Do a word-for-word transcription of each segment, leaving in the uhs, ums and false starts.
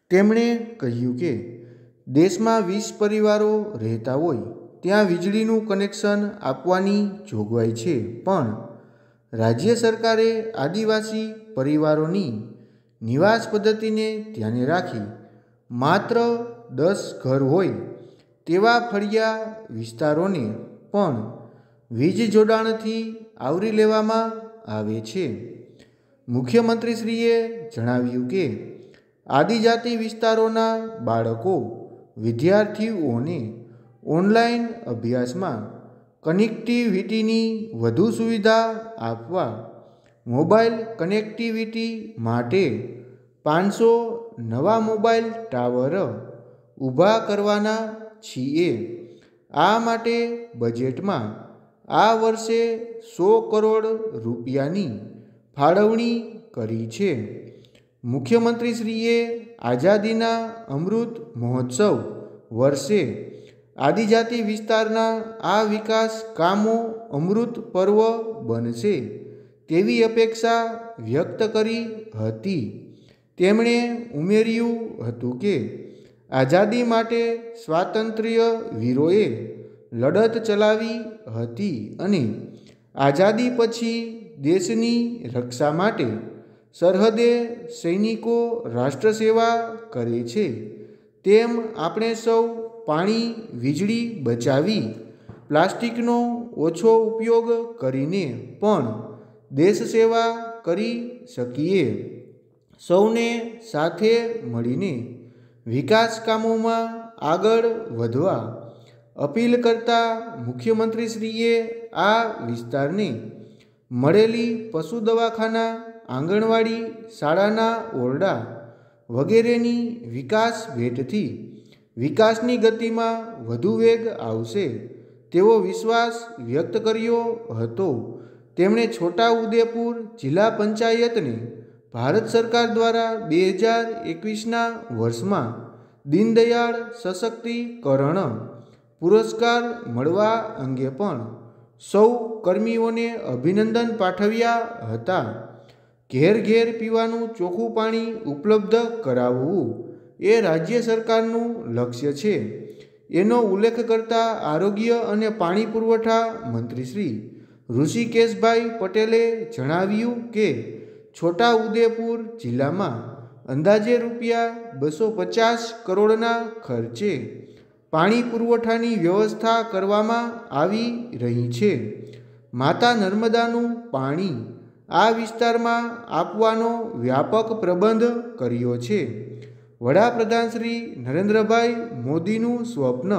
તેમણે કહ્યું કે દેશમાં વીસ પરિવારો રહેતા હોય ત્યાં વીજળીનું કનેક્શન આપવાની જોગવાઈ છે, પણ રાજ્ય સરકારે આદિવાસી પરિવારોની નિવાસ પદ્ધતિને ધ્યાને રાખી માત્ર દસ ઘર હોય તેવા ફળિયા વિસ્તારોને પણ વીજ જોડાણથી આવરી લેવામાં આવે છે. મુખ્યમંત્રીશ્રીએ જણાવ્યું કે આદિજાતિ વિસ્તારોના બાળકો વિદ્યાર્થીઓને ઓનલાઈન અભ્યાસમાં કનેક્ટિવિટીની વધુ સુવિધા આપવા મોબાઈલ કનેક્ટિવિટી માટે પાંચસો નવા મોબાઈલ ટાવર ઊભા કરવાના છીએ. આ માટે બજેટમાં આ વર્ષે સો કરોડ રૂપિયાની ફાળવણી કરી છે. મુખ્યમંત્રીશ્રીએ આઝાદીના અમૃત મહોત્સવ વર્ષે આદિજાતિ વિસ્તારના આ વિકાસ કામો અમૃત પર્વ બનશે તેવી અપેક્ષા વ્યક્ત કરી હતી. તેમણે ઉમેર્યું હતું કે આઝાદી માટે સ્વાતંત્ર્ય વીરોએ લડત ચલાવી હતી અને આઝાદી પછી દેશની રક્ષા માટે સરહદે સૈનિકો રાષ્ટ્ર સેવા કરે છે, તેમ આપણે સૌ પાણી વીજળી બચાવી પ્લાસ્ટિકનો ઓછો ઉપયોગ કરીને પણ દેશ સેવા કરી શકીએ. સૌને સાથે મળીને વિકાસ કામોમાં આગળ વધવા અપીલ કરતા મુખ્યમંત્રીશ્રીએ આ વિસ્તારને મળેલી પશુ દવાખાના, આંગણવાડી, શાળાના ઓરડા વગેરેની વિકાસ ભેટથી વિકાસની ગતિમાં વધુ વેગ આવશે તેવો વિશ્વાસ વ્યક્ત કર્યો હતો. તેમણે છોટા ઉદેપુર જિલ્લા પંચાયતને ભારત સરકાર દ્વારા બે હજાર એકવીસના વર્ષમાં દીનદયાળ સશક્તિકરણ પુરસ્કાર મળવા અંગે પણ સૌ કર્મીઓને અભિનંદન પાઠવ્યા હતા. ઘેર ઘેર પીવાનું ચોખ્ખું પાણી ઉપલબ્ધ કરાવવું એ રાજ્ય સરકારનું લક્ષ્ય છે, એનો ઉલ્લેખ કરતા આરોગ્ય અને પાણી પુરવઠા મંત્રી શ્રી ઋષિકેશભાઈ પટેલે જણાવ્યું કે છોટા ઉદેપુર જિલ્લામાં અંદાજે રૂપિયા બસો પચાસ કરોડના ખર્ચે પાણી પુરવઠાની વ્યવસ્થા કરવામાં આવી રહી છે. માતા નર્મદાનું પાણી આ વિસ્તારમાં આપવાનો વ્યાપક પ્રબંધ કર્યો છે. વડાપ્રધાન શ્રી નરેન્દ્રભાઈ મોદીનું સ્વપ્ન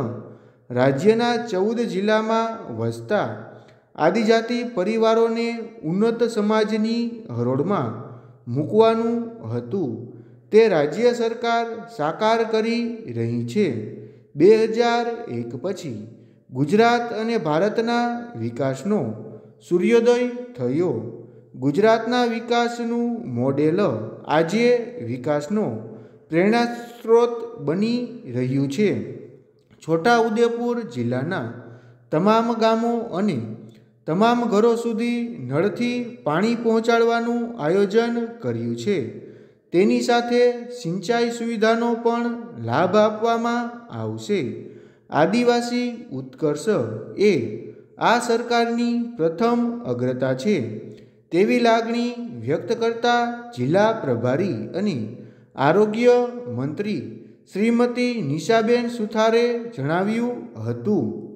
રાજ્યના ચૌદ જિલ્લામાં વસતા આદિજાતિ પરિવારોને ઉન્નત સમાજની હરોળમાં મૂકવાનું હતું, તે રાજ્ય સરકાર સાકાર કરી રહી છે. બે હજાર એક પછી ગુજરાત અને ભારતના વિકાસનો સૂર્યોદય થયો. ગુજરાતના વિકાસનું મોડેલ આજે વિકાસનો પ્રેરણાસ્ત્રોત બની રહ્યું છે. છોટા ઉદેપુર જિલ્લાના તમામ ગામો અને તમામ ઘરો સુધી નળથી પાણી પહોંચાડવાનું આયોજન કર્યું છે. તેની સાથે સિંચાઈ સુવિધાનો પણ લાભ આપવામાં આવશે. આદિવાસી ઉત્કર્ષ એ આ સરકારની પ્રથમ અગ્રતા છે તેવી લાગણી વ્યક્ત કરતા જિલ્લા પ્રભારી અને આરોગ્ય મંત્રી શ્રીમતી નિશાબેન સુથારે જણાવ્યું હતું.